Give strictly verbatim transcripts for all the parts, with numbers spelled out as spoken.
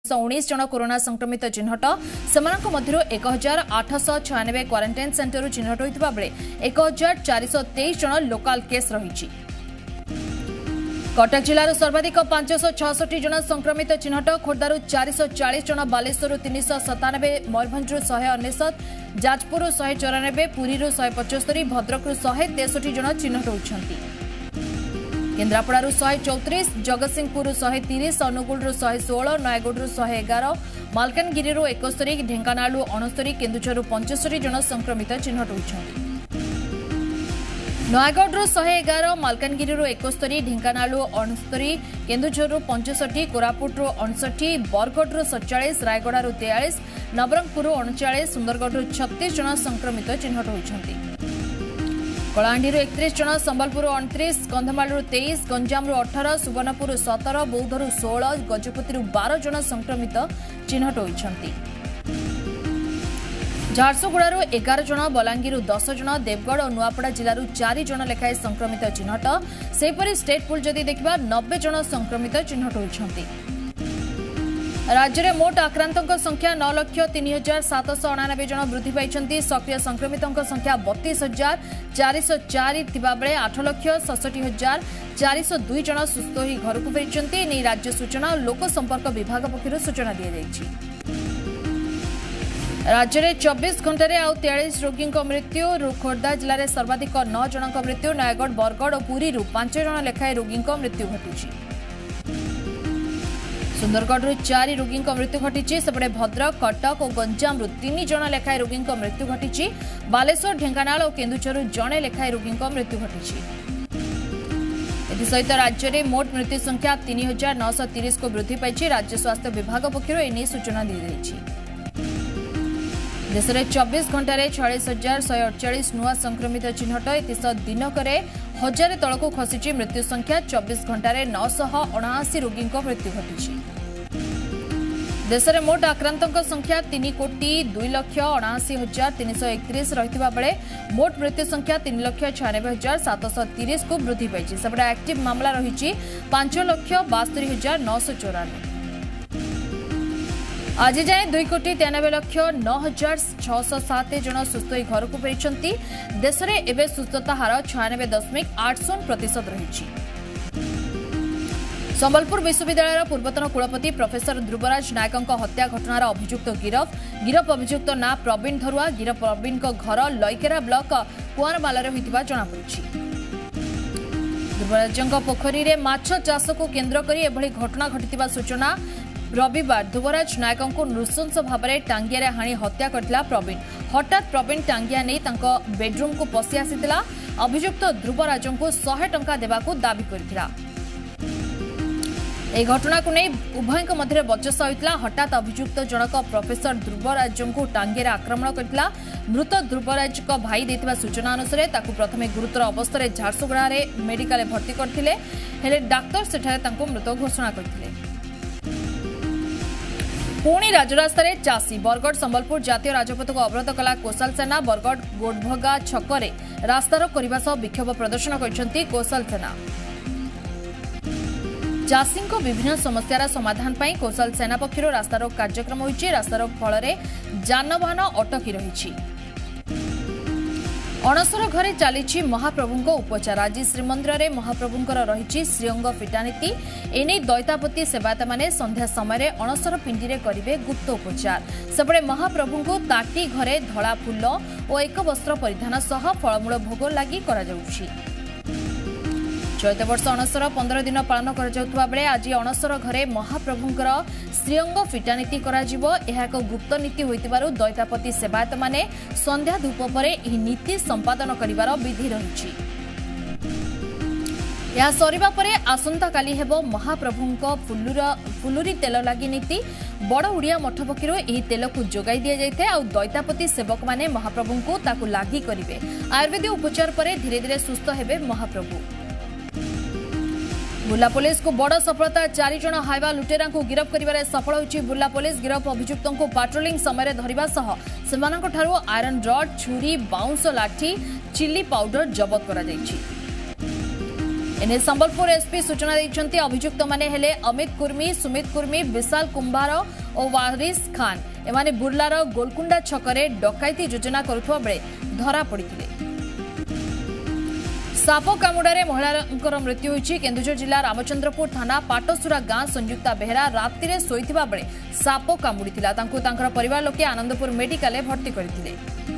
उन्नीस जन कोरोना संक्रमित चिन्हट सेमानक मध्यरु एक हजार आठश छयानबे क्वारंटाइन सेंटर चिन्हट होइतिबा बेले एक हजार चारिश तेईस जन लोकाल केस रही। कटक जिलार सर्वाधिक पांचश छठी जन संक्रमित चिन्हट खोर्धार चारिश चालीस जन बालेश्वर तीन सौ सतानबे मयूरभंजु शहे अनेशत जाजपुर शहे चौरानबे पुरी शहे पचस्तरी भद्रक शहे तेसठी जन चिन्हट होती। केन्द्रापड़ा शहे चौतीस जगतसिंहपुर शहे तीस अनुगुल शहे षोल नयगढ़ शहे एगार मालकानगिरी एकस्तरी ढेंकानाल अणस्तरी केन्दुझर पंचस्तरी जन संक्रमित चिन्हट होती। नयगढ़ शहे एगार मालकानगिरी एकस्तरी ढेंकानाल अणस्तरी केन्दुझर पंचषठी कोरापुट अणसठी बरगढ़ सतचाश रायगढ़ तेयालीस नवरंगपुर अणचाश सुंदरगढ़ छत्तीस जन संक्रमित चिन्हट होती। कलाहांडी एकतीस जन संबलपुर अणतीस कंधमाल तेईस गंजाम अठारह सुवर्णपुर सतर बौद्धर षोल गजपति बारह जन संक्रमित चिन्हट होती। झारसुगुड़ारू एगार जन बलांगीर दस जन देवगढ़ और नुआपड़ा जिलूर चार जन लेखाएं संक्रमित चिन्हट सेपरी स्टेट पुल जदि देखा नब्बे जन संक्रमित चिन्हट होती। राज्य में मोट आक्रांतों संख्या नौ लक्ष तीन हजार सातश अणानबे जन वृद्धि पाई। सक्रिय संक्रमितों संख्या बतीस हजार चारिश चार बेले आठ लक्ष सड़सठी हजार चारिश दुई जन सुस्थ हो घर को फेरी राज्य सूचना और लोक संपर्क विभाग पक्षर सूचना दी जाएगी। राज्य में चौबीस घंटे आउ तेयालीस रोगी मृत्यु खोर्धा जिले में सर्वाधिक नौ जन मृत्यु नयगढ़ बरगढ़ और पुरी पांच जन लेखाएं रोगी मृत्यु घटी। सुंदरगढ़ चार रोगी मृत्यु घटी सेपटे भद्रक कटक और गंजाम तीन जन लेखाएं रोगी मृत्यु घटी। बालेश्वर ढेंकानाल और केन्दुझर जड़े लेखाएं रोगी मृत्यु घटी। एसहित राज्य में मोट मृत्यु संख्या तीन हजार नौश तीस को वृद्धि पाई। राज्य स्वास्थ्य विभाग पक्षर एने सूचना दी जाएगी। देश में चौबीस घंटे छयालीस हजार शहे अड़चाश नुआ संक्रमित चिन्हट एतिश दिनक हजार तलक खसी मृत्यु संख्या चौबीस घंटे नौश अणाशी रोगी मृत्यु घटी। देश में मोट आक्रांतों संख्या तीन कोटी दुई लक्ष अणाशी हजार तीन सौ एकतीस रही बेले मोट मृत्यु संख्या तीन लक्ष छयानबे हजार सातश तीस को वृद्धि पाई। सेपटे एक्टिव मामला रही पांच लक्ष बास्तरी हजार नौश चौरानबे। आज जाए दुई कोटी तेयानबे लक्ष नौ हजार छःश सात जन सुस्थ हो घर को फेरी। देश में एवं सुस्थता हार छयानबे दशमिक आठ शून्य प्रतिशत रही। संबलपुर विश्वविद्यालय पूर्वतन कुलपति प्रोफेसर ध्रुवराज नायकों हत्या घटनार अभियुक्त गिरफ गिरफ अभियुक्त ना प्रवीण धरुआ गिरफ प्रवीण घर लईकेरा ब्लॉक कुआरमाल होता जमापड़ी। ध्रुवराज पोखरी में माछ चाष को केन्द्र कर एभली घटना घटी सूचना। रविवार ध्रुवराज नायकों को नृशंस भाव में टांगिया हाणी हत्या करथिला प्रवीण। हठात प्रवीण टांगिया नहीं तांको बेडरूम को पशि आसीथिला। अभियुक्त ध्रुवराज को सौ टंका देबाकू दाबी करथिला। ए घटना को नहीं उभय मध्य बचसा होइतिला। हठात अभियुक्त जनक प्रोफेसर ध्रुवराज को टांगिया आक्रमण करथिला। मृत ध्रुवराज को भाई देथिबा सूचना अनुसार ताकू प्रथमे गुरुतर अवस्था झारसुगुड़ा मेडिकल भर्ती करथिले हेले डाक्टर सेठारे तांको मृत घोषणा करथिले। पुणी राजरास्तार चाषी बरगढ़ संबलपुर जातीय राजपथ को अवरोध कला कोशाल सेना। बरगढ़ गोडभगा छकरे रास्तारोक करने सह विक्षोभ प्रदर्शन करछंती कोशाल सेना। चाषी विभिन्न समस्यार समाधान पाई कोशाल सेना पक्षर रास्तारोक कार्यक्रम होइछि। रास्तारोक फल जानवाहन अटकी रही। अणसर घरे चली महाप्रभु उपचार। आज श्रीमंदिर में महाप्रभु रही श्रीअंग फिटानीति। एने दैतापति सेवायत माने संध्या समय अणसर पिंडी में करेंगे गुप्त उपचार। सेपटे महाप्रभु को ताटी घरे धला फूल और एक वस्त्र परिधान सह फलमूल भोग लगी चलित वर्ष अणसर पंद्रह दिन पालन कर आज अणसर घरे महाप्रभुंकर श्रीअंग फिटानीति एक गुप्त नीति होइतिबारु दैतापति सेवायत माने संध्या धूप पर यह नीति संपादन करिवार विधि रही। यह सरिबा परे आसंता काली हेबो महाप्रभुंक फुल्लुर फुलुरी तेल लगी नीति। बड़ उड़िया मठ पक्षरु एही तेल को जोगाई दिया जायते आ दैतापति सेवक माने महाप्रभुंकु ताकु लागि करिवे। आयुर्वेदिक उपचार परे धीरे धीरे सुस्थ हेबे महाप्रभु। बुर्ला पुलिस को बड़ सफलता। चार जन हाइवा लुटेरा को गिरफ्त करिबारे सफल होइछि बुर्ला पुलिस। गिरफ्त अभियुक्तों को पाट्रोलिंग समय धरिबा सह सेमानक ठारू आयरन रड छुरी बाउंस लाठी चिल्ली पाउडर जबत करा जायछि। एने संबलपुर एसपी सूचना देइछन्ती अभियुक्त माने हेले अमित कुर्मी, सुमित कुर्मी, विशाल कुंभार और वारिस खान। एमाने बुर्लार गोलकुंडा छकरे डकायती योजना करुथुवा बेले धरा पड़िथिले। साप कामुड़े महिला मृत्यु होइछि। केन्दुझर जिला रामचंद्रपुर थाना पाटसुरा गां संयुक्ता बेहरा राति शोइथिबा बेले साप कामुड़िथिला। तांको तांकर परिवार लोके आनंदपुर मेडिकल भर्ती करथिले।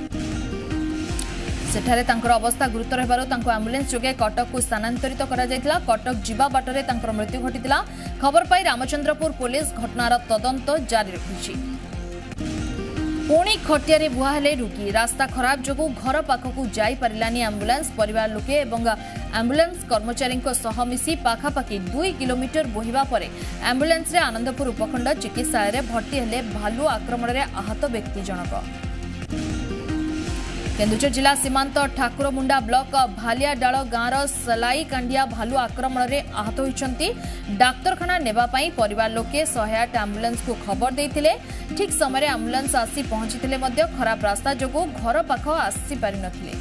सेठारे तांकर अवस्था गुरुतर हेबारु तांको एम्बुलेंस जोगे कटक को स्थानांतरित करा जायतिला। कटक जिबा बाटरे तांकर मृत्यु घटितिला। खबर पाई रामचंद्रपुर पुलिस घटनार तदंत जारी रखिछि। पुणी खटिया बुआ हेले रोगी। रास्ता खराब जोगु घर पाखकु जाई पारिलानी एम्बुलेंस। परिवार लोके एवं एम्बुलेंस कर्मचारी सह मिसी पाखापाखि दुई किलोमीटर बोहिबा परे एम्बुलेंस रे आनंदपुर उपखंड चिकित्सालय भर्ती हेले भालू आक्रमण रे आहत व्यक्ति जनक। केन्दुझर जिला सीमांत ठाकुरमुंडा ब्लॉक भालियाडाल गाँवर सलाई कांडिया भालू आक्रमण रे आहत होइछन्ती। डाक्तरखाना नेबा पई परिवार लोके शहे आठ एम्बुलेंस को खबर देइथिले। ठीक समय एम्बुलेंस आसी पहुंचीथिले मध्य खराब रास्ता जोगु घर पाख आसी पारि नथिले।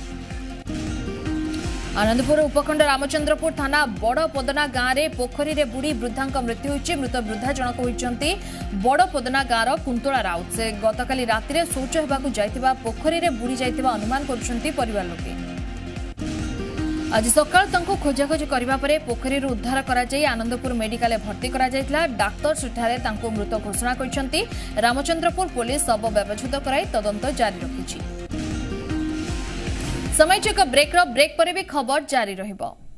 आनंदपुर उपखंड रामचंद्रपुर थाना बड़ पदना गाँव में पोखरी रे बुड़ी वृद्धांक मृत्यु होइछि। मृत वृद्धा जनक होइछन्ती बड़ पदना गाँवर कुंतला राउत। से गतकाली राति शौच हेबाकु जाइथिबा पोखरी रे बुड़ी जाइथिबा अनुमान करुछन्ती परिवार लोके। आज सकाळ तंको खोजाखोजी करिबा परे पोखरी रू उद्धार करा जाई आनंदपुर मेडिकल भर्ती करा जाइतला। डाक्टर सेठारे तांको मृत घोषणा करिसन्ती। रामचंद्रपुर पुलिस शव व्यवच्छेद कराई तदंत जारी रखिछि। समय चेक ब्रेक रो ब्रेक पर भी खबर जारी रहिबो।